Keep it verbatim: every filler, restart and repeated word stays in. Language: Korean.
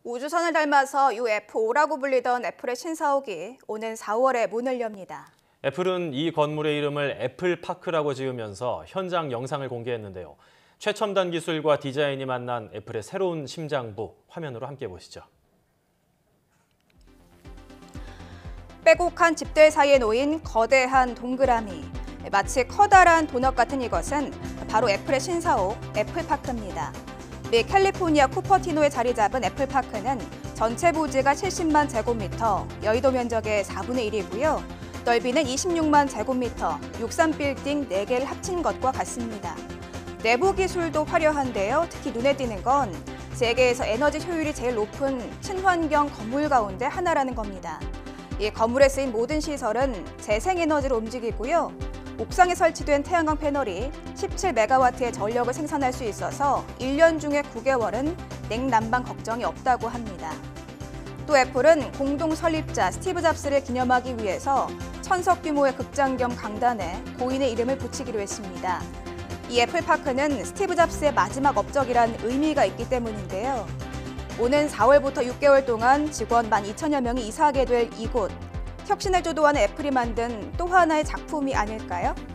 우주선을 닮아서 유에프오라고 불리던 애플의 신사옥이 오는 사월에 문을 엽니다. 애플은 이 건물의 이름을 애플파크라고 지으면서 현장 영상을 공개했는데요. 최첨단 기술과 디자인이 만난 애플의 새로운 심장부, 화면으로 함께 보시죠. 빼곡한 집들 사이에 놓인 거대한 동그라미. 마치 커다란 도넛 같은 이것은 바로 애플의 신사옥, 애플파크입니다. 미 캘리포니아 쿠퍼티노에 자리 잡은 애플파크는 전체 부지가 칠십만 제곱미터, 여의도 면적의 사분의 일이고요. 넓이는 이십육만 제곱미터, 육삼 빌딩 네 개를 합친 것과 같습니다. 내부 기술도 화려한데요. 특히 눈에 띄는 건 세계에서 에너지 효율이 제일 높은 친환경 건물 가운데 하나라는 겁니다. 이 건물에 쓰인 모든 시설은 재생에너지로 움직이고요. 옥상에 설치된 태양광 패널이 십칠 메가와트의 전력을 생산할 수 있어서 일 년 중에 구 개월은 냉난방 걱정이 없다고 합니다. 또 애플은 공동 설립자 스티브 잡스를 기념하기 위해서 천석 규모의 극장 겸 강단에 고인의 이름을 붙이기로 했습니다. 이 애플파크는 스티브 잡스의 마지막 업적이란 의미가 있기 때문인데요. 오는 사월부터 육 개월 동안 직원 만 이천여 명이 이사하게 될 이곳. 혁신을 주도하는 애플이 만든 또 하나의 작품이 아닐까요?